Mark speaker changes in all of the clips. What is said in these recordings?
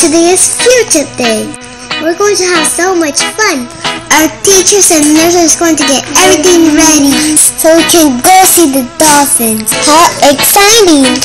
Speaker 1: today is Future Day. We're going to have so much fun. Our teachers and nurses are going to get everything ready so we can go see the dolphins. How exciting!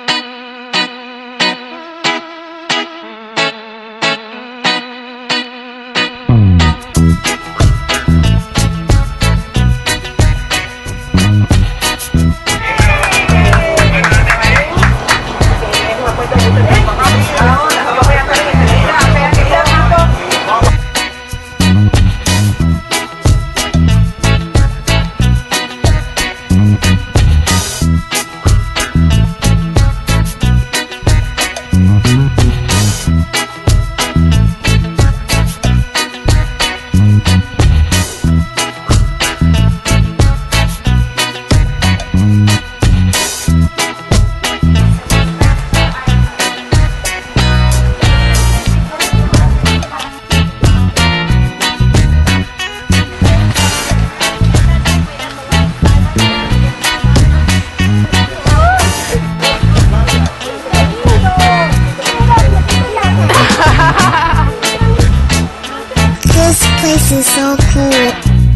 Speaker 1: This is so cool.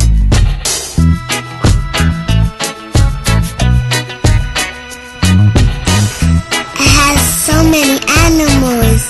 Speaker 1: It has so many animals.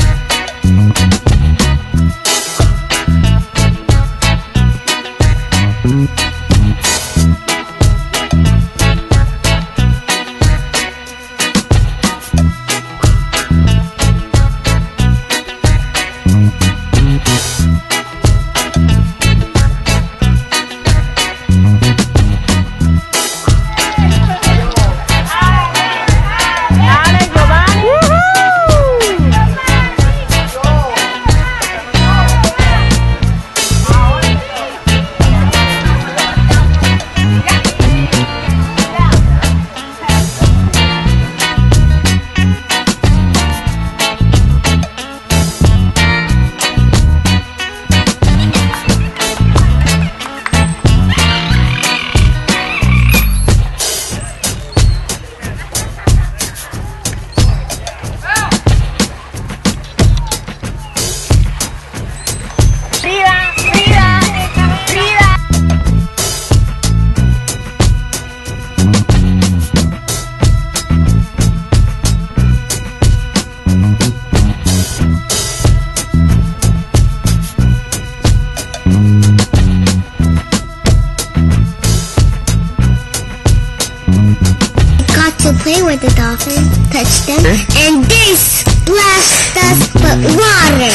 Speaker 1: To play with the dolphins, touch them, and they splashed us with water.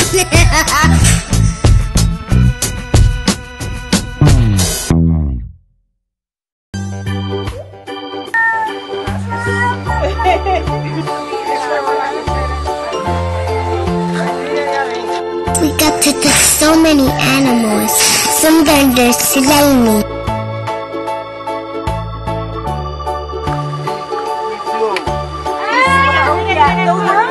Speaker 1: We got to touch so many animals. Some of them are slimy.
Speaker 2: Đúng